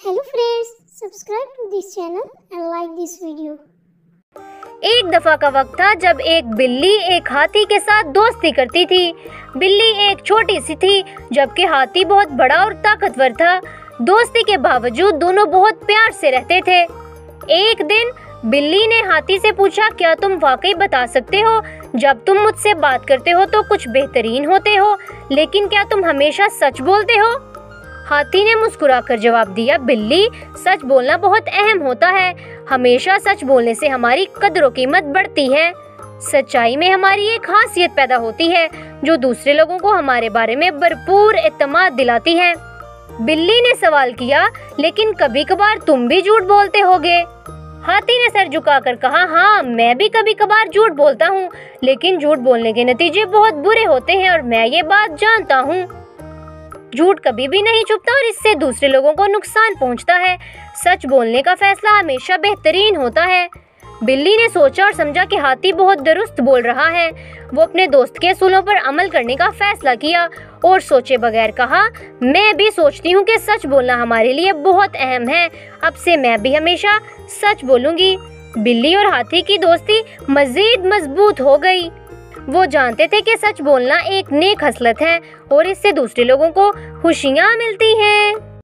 Hello friends, subscribe to this channel and like this video. एक दफा का वक्त था जब एक बिल्ली एक हाथी के साथ दोस्ती करती थी। बिल्ली एक छोटी सी थी जबकि हाथी बहुत बड़ा और ताकतवर था। दोस्ती के बावजूद दोनों बहुत प्यार से रहते थे। एक दिन बिल्ली ने हाथी से पूछा, क्या तुम वाकई बता सकते हो जब तुम मुझसे बात करते हो तो कुछ बेहतरीन होते हो, लेकिन क्या तुम हमेशा सच बोलते हो? हाथी ने मुस्कुराकर जवाब दिया, बिल्ली, सच बोलना बहुत अहम होता है। हमेशा सच बोलने से हमारी कदर कीमत बढ़ती है। सच्चाई में हमारी एक खासियत पैदा होती है जो दूसरे लोगों को हमारे बारे में भरपूर एतमाद दिलाती है। बिल्ली ने सवाल किया, लेकिन कभी कभार तुम भी झूठ बोलते होगे? हाथी ने सर झुकाकर कहा, हाँ, मैं भी कभी कभार झूठ बोलता हूँ, लेकिन झूठ बोलने के नतीजे बहुत बुरे होते हैं और मैं ये बात जानता हूँ। झूठ कभी भी नहीं छुपता और इससे दूसरे लोगों को नुकसान पहुंचता है। सच बोलने का फैसला हमेशा बेहतरीन होता है। बिल्ली ने सोचा और समझा कि हाथी बहुत दुरुस्त बोल रहा है। वो अपने दोस्त के असूलों पर अमल करने का फैसला किया और सोचे बगैर कहा, मैं भी सोचती हूँ कि सच बोलना हमारे लिए बहुत अहम है। अब से मैं भी हमेशा सच बोलूंगी। बिल्ली और हाथी की दोस्ती मजीद मजबूत हो गई। वो जानते थे कि सच बोलना एक नेक खसलत है और इससे दूसरे लोगों को खुशियाँ मिलती हैं।